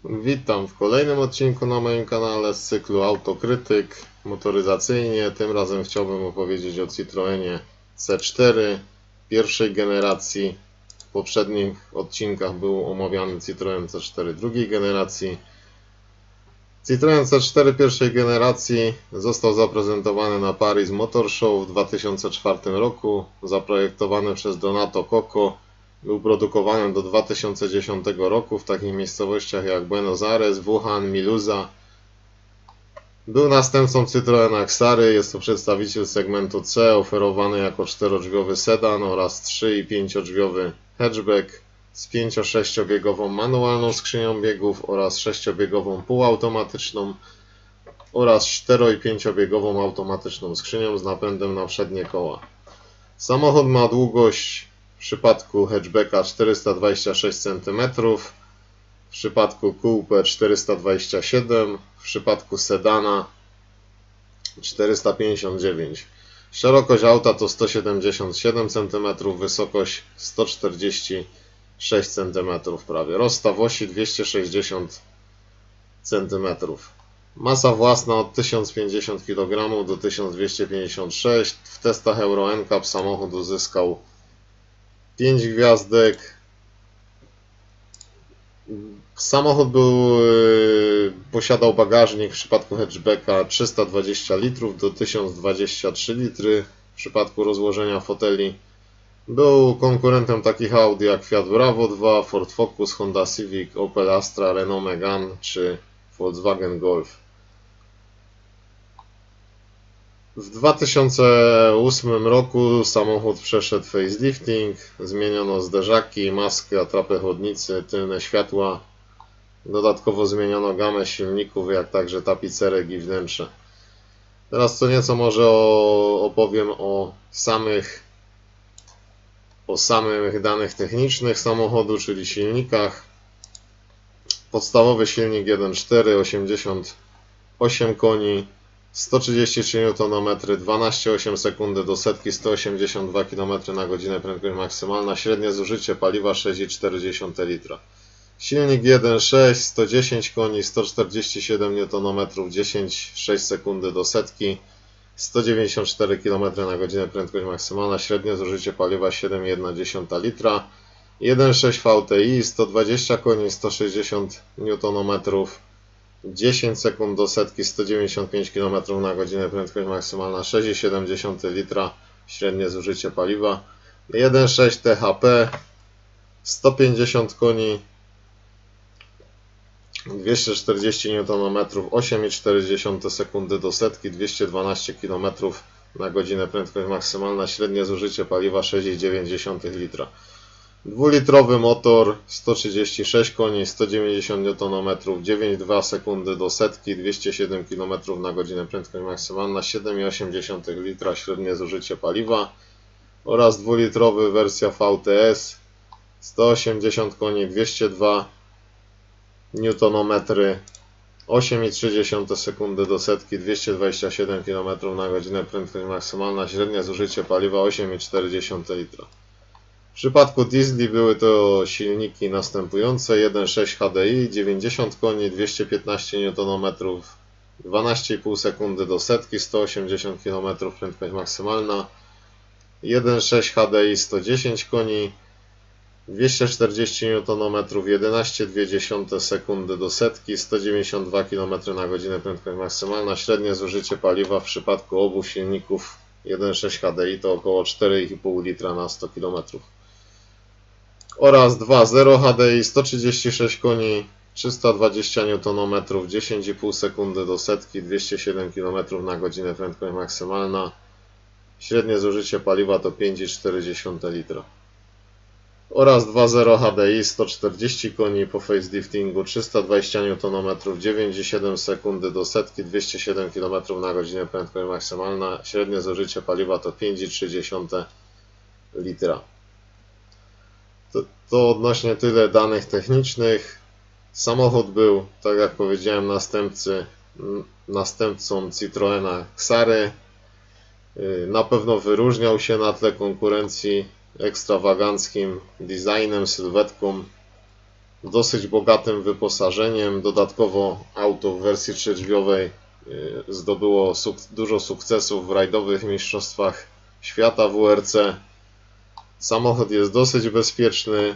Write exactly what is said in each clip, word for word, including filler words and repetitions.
Witam w kolejnym odcinku na moim kanale z cyklu Autokrytyk motoryzacyjnie. Tym razem chciałbym opowiedzieć o Citroenie C cztery pierwszej generacji. W poprzednich odcinkach był omawiany Citroen C cztery drugiej generacji. Citroen C cztery pierwszej generacji został zaprezentowany na Paris Motor Show w dwa tysiące czwartym roku. Zaprojektowany przez Donato Coco. Był produkowany do dwa tysiące dziesiątego roku w takich miejscowościach jak Buenos Aires, Wuhan, Miluza. Był następcą Citroena Xary, jest to przedstawiciel segmentu C, oferowany jako czterodrzwiowy sedan oraz trzy- i pięciodrzwiowy hatchback z pięcio-sześciobiegową manualną skrzynią biegów oraz sześciobiegową półautomatyczną oraz cztero- i pięciobiegową automatyczną skrzynią z napędem na przednie koła. Samochód ma długość w przypadku hatchbacka czterysta dwadzieścia sześć centymetrów, w przypadku coupé czterysta dwadzieścia siedem, w przypadku sedana czterysta pięćdziesiąt dziewięć. Szerokość auta to sto siedemdziesiąt siedem centymetrów, wysokość sto czterdzieści sześć centymetrów prawie. Rozstaw osi dwieście sześćdziesiąt centymetrów. Masa własna od tysiąc pięćdziesiąt kilogramów do tysiąc dwieście pięćdziesiąt sześć. W testach Euro N C A P samochód uzyskał pięć gwiazdek. Samochód był, yy, posiadał bagażnik w przypadku hatchbacka trzysta dwadzieścia litrów do tysiąc dwadzieścia trzy litry w przypadku rozłożenia foteli. Był konkurentem takich Audi jak Fiat Bravo dwa, Ford Focus, Honda Civic, Opel Astra, Renault Megane czy Volkswagen Golf. W dwa tysiące ósmym roku samochód przeszedł facelifting, zmieniono zderzaki, maskę, atrapę chłodnicy, tylne światła. Dodatkowo zmieniono gamę silników, jak także tapicerek i wnętrze. Teraz co nieco może opowiem o samych, o samych danych technicznych samochodu, czyli silnikach. Podstawowy silnik jeden przecinek cztery, osiemdziesiąt osiem koni, sto trzydzieści trzy niutonometry, dwanaście przecinek osiem sekundy do setki, sto osiemdziesiąt dwa kilometry na godzinę prędkość maksymalna, średnie zużycie paliwa sześć przecinek cztery litra. Silnik jeden przecinek sześć, sto dziesięć koni, sto czterdzieści siedem niutonometrów, dziesięć przecinek sześć sekundy do setki, sto dziewięćdziesiąt cztery kilometry na godzinę prędkość maksymalna, średnie zużycie paliwa siedem przecinek jeden litra. jeden przecinek sześć V T I, sto dwadzieścia koni, sto sześćdziesiąt niutonometrów, dziesięć sekund do setki, sto dziewięćdziesiąt pięć kilometrów na godzinę prędkość maksymalna, sześć przecinek siedem litra, średnie zużycie paliwa. jeden przecinek sześć T H P, sto pięćdziesiąt koni, dwieście czterdzieści niutonometrów, osiem przecinek cztery sekundy do setki, dwieście dwanaście kilometrów na godzinę prędkość maksymalna, średnie zużycie paliwa sześć przecinek dziewięć litra. Dwulitrowy motor, sto trzydzieści sześć koni, sto dziewięćdziesiąt niutonometrów, dziewięć przecinek dwa sekundy do setki, dwieście siedem kilometrów na godzinę prędkość maksymalna, siedem przecinek osiem litra średnie zużycie paliwa. Oraz dwulitrowy wersja V T S, sto osiemdziesiąt koni, dwieście dwa niutonometry, osiem przecinek trzy sekundy do setki, dwieście dwadzieścia siedem kilometrów na godzinę prędkość maksymalna, średnie zużycie paliwa osiem przecinek cztery litra. W przypadku diesli były to silniki następujące: jeden przecinek sześć H D I, dziewięćdziesiąt koni, dwieście piętnaście niutonometrów, dwanaście przecinek pięć sekundy do setki, sto osiemdziesiąt kilometrów prędkość maksymalna, jeden przecinek sześć H D I, sto dziesięć koni, dwieście czterdzieści niutonometrów, jedenaście przecinek dwa sekundy do setki, sto dziewięćdziesiąt dwa kilometry na godzinę prędkość maksymalna, średnie zużycie paliwa w przypadku obu silników jeden przecinek sześć H D I to około cztery przecinek pięć litra na sto kilometrów. Oraz dwa przecinek zero H D I, sto trzydzieści sześć koni, trzysta dwadzieścia niutonometrów, dziesięć przecinek pięć sekundy do setki, dwieście siedem kilometrów na godzinę prędkość maksymalna. Średnie zużycie paliwa to pięć przecinek cztery litra. Oraz dwa przecinek zero H D I, sto czterdzieści koni, po faceliftingu, trzysta dwadzieścia niutonometrów, dziewięć przecinek siedem sekundy do setki, dwieście siedem kilometrów na godzinę prędkość maksymalna. Średnie zużycie paliwa to pięć przecinek trzy litra. To, to odnośnie tyle danych technicznych. Samochód był, tak jak powiedziałem, następcy, następcą Citroena Xary. Na pewno wyróżniał się na tle konkurencji ekstrawaganckim designem, sylwetką. dosyć bogatym wyposażeniem. Dodatkowo auto w wersji trzydrzwiowej zdobyło suk dużo sukcesów w rajdowych mistrzostwach świata W R C. Samochód jest dosyć bezpieczny.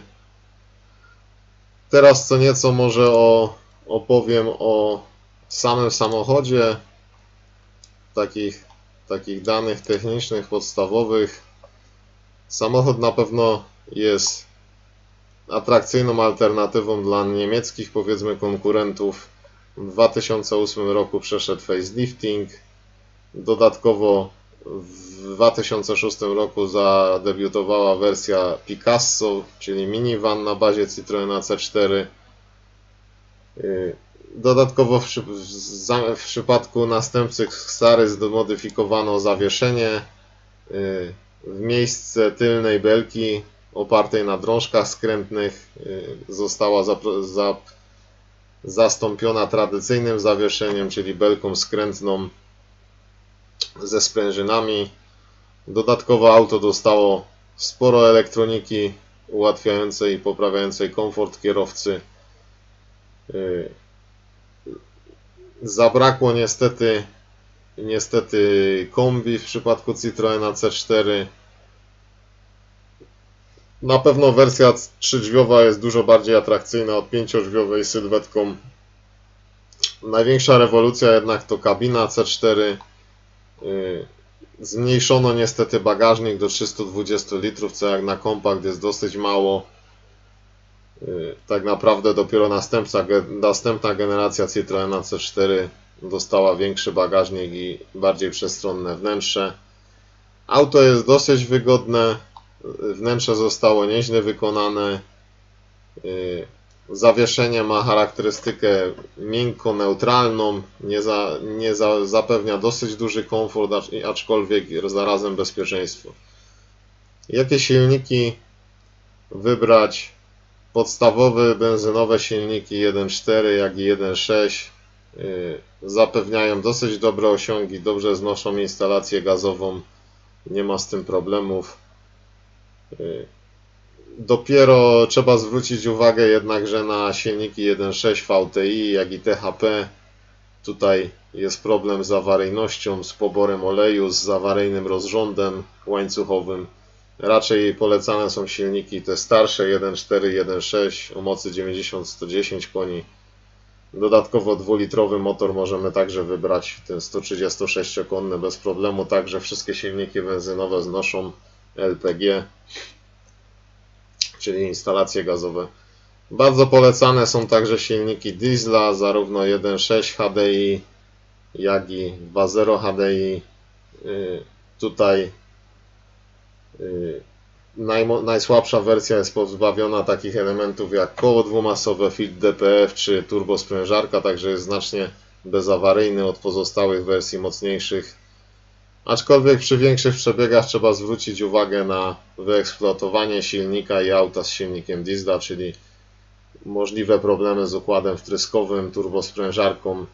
Teraz co nieco może o, opowiem o samym samochodzie, takich, takich danych technicznych podstawowych. Samochód na pewno jest atrakcyjną alternatywą dla niemieckich, powiedzmy, konkurentów. W dwa tysiące ósmym roku przeszedł facelifting. Dodatkowo w dwa tysiące szóstym roku zadebiutowała wersja Picasso, czyli minivan na bazie Citroena C cztery. Dodatkowo w, w przypadku następcy Xary zmodyfikowano zawieszenie. W miejsce tylnej belki opartej na drążkach skrętnych została za, za, zastąpiona tradycyjnym zawieszeniem, czyli belką skrętną ze sprężynami. Dodatkowo auto dostało sporo elektroniki ułatwiającej i poprawiającej komfort kierowcy. Zabrakło niestety niestety kombi w przypadku Citroena C cztery. Na pewno wersja trzydrzwiowa jest dużo bardziej atrakcyjna od pięciodrzwiowej sylwetką. Największa rewolucja jednak to kabina C cztery. Zmniejszono niestety bagażnik do trzystu dwudziestu litrów, co jak na kompakt jest dosyć mało. Tak naprawdę dopiero następca, następna generacja Citroena C cztery dostała większy bagażnik i bardziej przestronne wnętrze. Auto jest dosyć wygodne, wnętrze zostało nieźle wykonane. Zawieszenie ma charakterystykę miękko-neutralną, nie, za, nie za, zapewnia dosyć duży komfort, aczkolwiek zarazem bezpieczeństwo. Jakie silniki wybrać? Podstawowe benzynowe silniki jeden cztery, jak i jeden sześć zapewniają dosyć dobre osiągi, dobrze znoszą instalację gazową, nie ma z tym problemów. Dopiero trzeba zwrócić uwagę jednakże na silniki jeden sześć V T I, jak i T H P. Tutaj jest problem z awaryjnością, z poborem oleju, z awaryjnym rozrządem łańcuchowym. Raczej polecane są silniki te starsze jeden cztery, jeden sześć o mocy dziewięćdziesiąt do stu dziesięciu koni. Dodatkowo dwulitrowy motor możemy także wybrać, ten sto trzydziestosześciokonny bez problemu. Także wszystkie silniki benzynowe znoszą L P G, czyli instalacje gazowe. Bardzo polecane są także silniki diesla, zarówno jeden sześć H D I, jak i dwa zero H D I. Tutaj Naj, najsłabsza wersja jest pozbawiona takich elementów jak koło dwumasowe, filtr D P F czy turbosprężarka, także jest znacznie bezawaryjny od pozostałych wersji mocniejszych. Aczkolwiek przy większych przebiegach trzeba zwrócić uwagę na wyeksploatowanie silnika i auta z silnikiem diesla, czyli możliwe problemy z układem wtryskowym, turbosprężarką.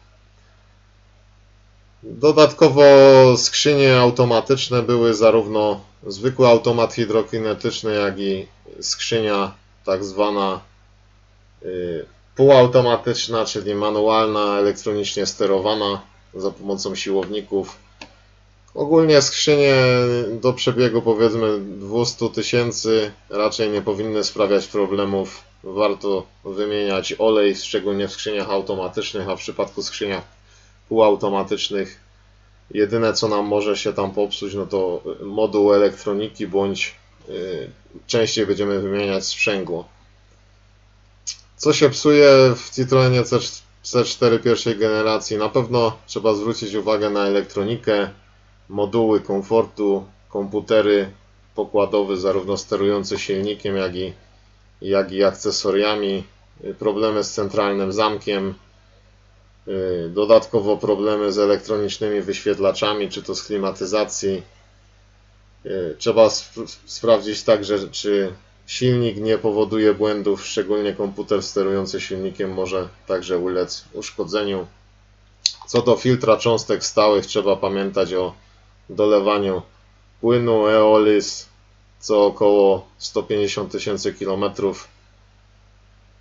Dodatkowo skrzynie automatyczne były zarówno zwykły automat hydrokinetyczny, jak i skrzynia tak zwana półautomatyczna, czyli manualna, elektronicznie sterowana za pomocą siłowników. Ogólnie skrzynie do przebiegu powiedzmy dwieście tysięcy raczej nie powinny sprawiać problemów. Warto wymieniać olej, szczególnie w skrzyniach automatycznych, a w przypadku skrzyniach półautomatycznych jedyne co nam może się tam popsuć, no to moduł elektroniki, bądź yy, częściej będziemy wymieniać sprzęgło. Co się psuje w Citroenie C cztery pierwszej generacji? Na pewno trzeba zwrócić uwagę na elektronikę, moduły komfortu, komputery pokładowe, zarówno sterujące silnikiem, jak i, jak i akcesoriami, problemy z centralnym zamkiem. Dodatkowo problemy z elektronicznymi wyświetlaczami, czy to z klimatyzacji. Trzeba sp sprawdzić także, czy silnik nie powoduje błędów, szczególnie komputer sterujący silnikiem może także ulec uszkodzeniu. Co do filtra cząstek stałych, trzeba pamiętać o dolewaniu płynu Eolis co około sto pięćdziesiąt tysięcy kilometrów.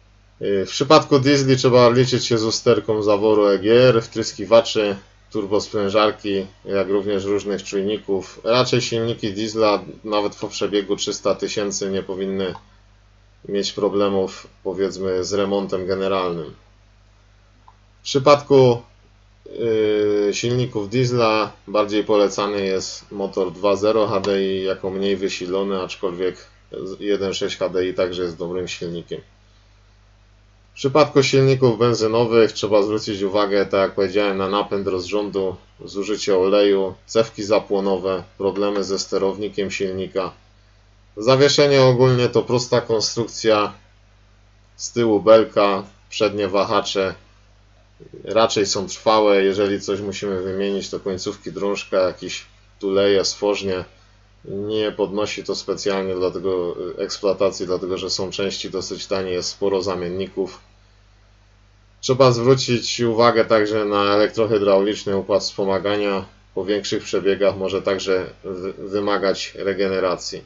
W przypadku diesli trzeba liczyć się z usterką zaworu E G R, wtryskiwaczy, turbosprężarki, jak również różnych czujników. Raczej silniki diesla nawet po przebiegu trzysta tysięcy nie powinny mieć problemów, powiedzmy, z remontem generalnym. W przypadku yy, silników diesla bardziej polecany jest motor dwa zero H D I jako mniej wysilony, aczkolwiek jeden sześć H D I także jest dobrym silnikiem. W przypadku silników benzynowych trzeba zwrócić uwagę, tak jak powiedziałem, na napęd rozrządu, zużycie oleju, cewki zapłonowe, problemy ze sterownikiem silnika. Zawieszenie ogólnie to prosta konstrukcja, z tyłu belka, przednie wahacze raczej są trwałe. Jeżeli coś musimy wymienić, to końcówki drążka, jakieś tuleje, stworznie. Nie podnosi to specjalnie do tego eksploatacji, dlatego że są części dosyć tanie, jest sporo zamienników. Trzeba zwrócić uwagę także na elektrohydrauliczny układ wspomagania. Po większych przebiegach może także wymagać regeneracji.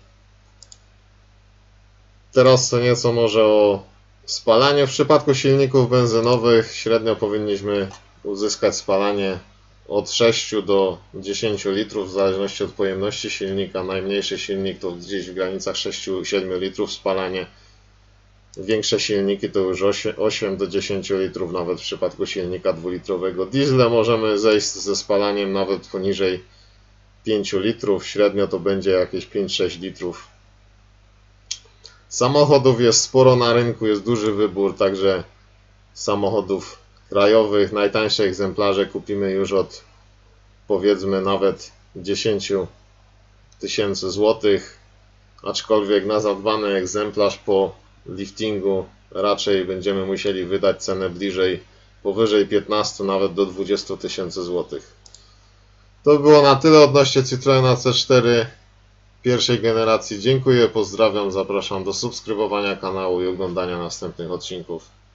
Teraz co nieco może o spalaniu. W przypadku silników benzynowych średnio powinniśmy uzyskać spalanie od sześciu do dziesięciu litrów w zależności od pojemności silnika. Najmniejszy silnik to gdzieś w granicach sześciu do siedmiu litrów spalanie. Większe silniki to już osiem do dziesięciu litrów, nawet w przypadku silnika dwulitrowego. Diesle możemy zejść ze spalaniem nawet poniżej pięciu litrów. Średnio to będzie jakieś pięć do sześciu litrów. Samochodów jest sporo na rynku, jest duży wybór także samochodów krajowych. Najtańsze egzemplarze kupimy już od, powiedzmy, nawet dziesięciu tysięcy złotych, aczkolwiek na zadbany egzemplarz po liftingu raczej będziemy musieli wydać cenę bliżej powyżej piętnastu, nawet do dwudziestu tysięcy złotych. To było na tyle odnośnie Citroena C cztery pierwszej generacji. Dziękuję, pozdrawiam, zapraszam do subskrybowania kanału i oglądania następnych odcinków.